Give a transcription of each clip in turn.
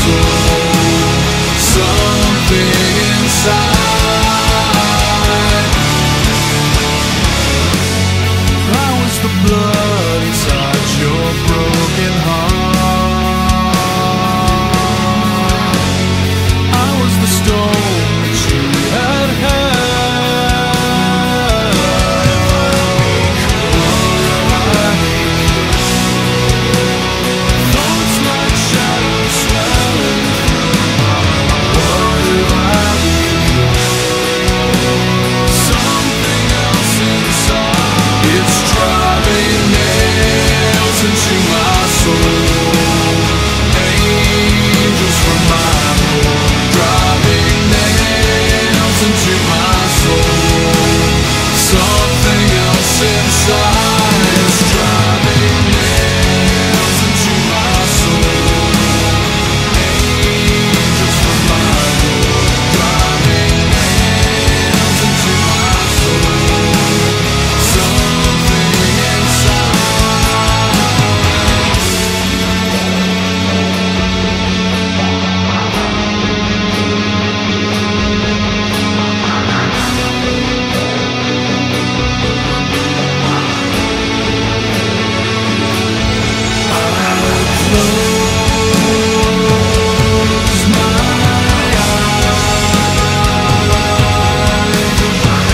soul, something inside. I was the blood inside your broken heart. I was the stone that you had held. Thoughts like shadows swelling through. What have I become? Something else inside. It's driving nails into my soul. Angels from my home, driving nails into my soul. Something else inside is driving nails into my soul. Angels from my home, driving nails into my soul. Something inside. Close my eyes,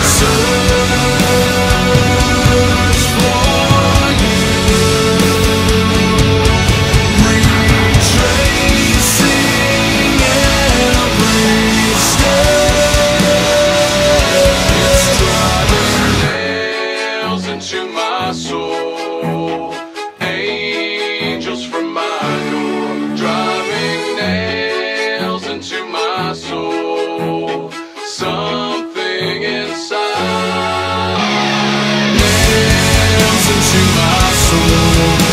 search for you, retracing every step. It's driving nails into my soul. Angels from my door, driving nails into my soul. Something inside. Nails into my soul.